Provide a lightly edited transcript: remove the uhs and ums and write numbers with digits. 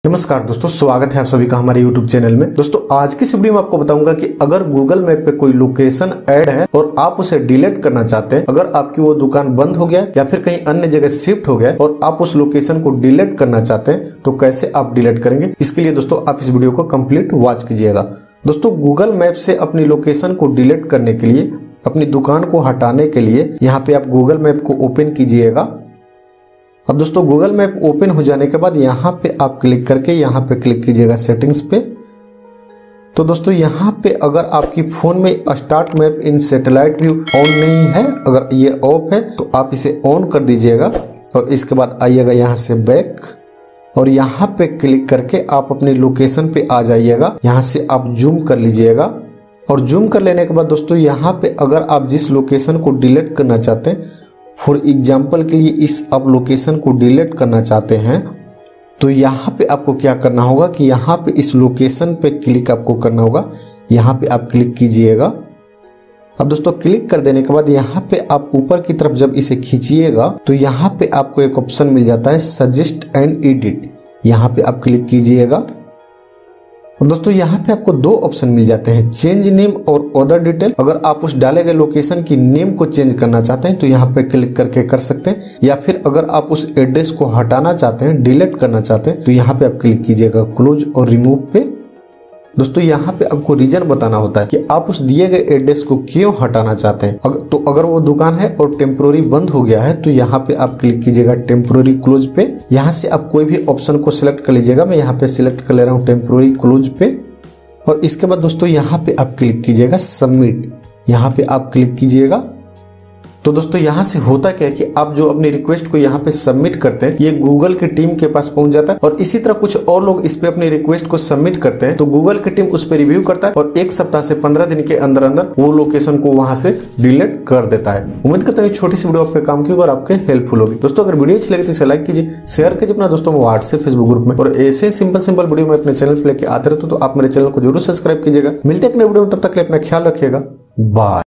नमस्कार दोस्तों, स्वागत है आप सभी का हमारे YouTube चैनल में। दोस्तों आज की इस वीडियो में आपको बताऊंगा कि अगर गूगल मैप पे कोई लोकेशन ऐड है और आप उसे डिलीट करना चाहते हैं, अगर आपकी वो दुकान बंद हो गया या फिर कहीं अन्य जगह शिफ्ट हो गया और आप उस लोकेशन को डिलीट करना चाहते हैं तो कैसे आप डिलीट करेंगे। इसके लिए दोस्तों आप इस वीडियो को कंप्लीट वॉच कीजिएगा। दोस्तों गूगल मैप से अपनी लोकेशन को डिलीट करने के लिए, अपनी दुकान को हटाने के लिए यहाँ पे आप गूगल मैप को ओपन कीजिएगा। अब दोस्तों गूगल मैप ओपन हो जाने के बाद यहाँ पे आप क्लिक करके यहाँ पे क्लिक कीजिएगा सेटिंग्स पे। तो दोस्तों यहाँ पे अगर आपकी फोन में start map in satellite view on नहीं है, अगर ये ऑफ है तो आप इसे ऑन कर दीजिएगा और इसके बाद आइएगा यहाँ से बैक और यहाँ पे क्लिक करके आप अपनी लोकेशन पे आ जाइएगा। यहाँ से आप जूम कर लीजिएगा और जूम कर लेने के बाद दोस्तों यहाँ पे अगर आप जिस लोकेशन को डिलीट करना चाहते हैं, फॉर एग्जाम्पल के लिए इस आप लोकेशन को डिलीट करना चाहते हैं, तो यहाँ पे आपको क्या करना होगा कि यहाँ पे इस लोकेशन पे क्लिक आपको करना होगा। यहाँ पे आप क्लिक कीजिएगा। अब दोस्तों क्लिक कर देने के बाद यहाँ पे आप ऊपर की तरफ जब इसे खींचिएगा तो यहाँ पे आपको एक ऑप्शन मिल जाता है सजेस्ट एंड एडिट। यहाँ पे आप क्लिक कीजिएगा और दोस्तों यहाँ पे आपको दो ऑप्शन मिल जाते हैं, चेंज नेम और अदर डिटेल। अगर आप उस डाले गए लोकेशन की नेम को चेंज करना चाहते हैं तो यहाँ पे क्लिक करके कर सकते हैं, या फिर अगर आप उस एड्रेस को हटाना चाहते हैं, डिलीट करना चाहते हैं तो यहाँ पे आप क्लिक कीजिएगा क्लोज और रिमूव पे। दोस्तों यहाँ पे आपको रीजन बताना होता है कि आप उस दिए गए एड्रेस को क्यों हटाना चाहते हैं। तो अगर वो दुकान है और टेम्पोररी बंद हो गया है तो यहाँ पे आप क्लिक कीजिएगा टेम्पोररी क्लोज पे। यहाँ से आप कोई भी ऑप्शन को सिलेक्ट कर लीजिएगा। मैं यहाँ पे सिलेक्ट कर ले रहा हूँ टेम्पोररी क्लोज पे और इसके बाद दोस्तों यहाँ पे आप क्लिक कीजिएगा सबमिट। यहाँ पे आप क्लिक कीजिएगा। तो दोस्तों यहाँ से होता क्या है कि आप जो अपनी रिक्वेस्ट को यहाँ पे सबमिट करते हैं, ये गूगल की टीम के पास पहुंच जाता है और इसी तरह कुछ और लोग इस पे अपनी रिक्वेस्ट को सबमिट करते हैं तो गूगल की टीम उस पे रिव्यू करता है और 1 सप्ताह से 15 दिन के अंदर अंदर वो लोकेशन को वहां से डिलीट कर देता है। उम्मीद करता हूँ छोटी सी वीडियो आपके काम की और आपके हेल्पफुल होगी। दोस्तों अगर वीडियो अच्छी लगे तो इसे लाइक कीजिए, शेयर कीजिए अपना दोस्तों में व्हाट्सएप फेसबुक ग्रुप में, और ऐसे सिंपल वीडियो में अपने चैनल पे लेके आते रहते तो आप मेरे चैनल को जरूर सब्सक्राइब कीजिएगा। मिलते हैं एक नए वीडियो में, तब तक के लिए अपना ख्याल रखिएगा। बाय।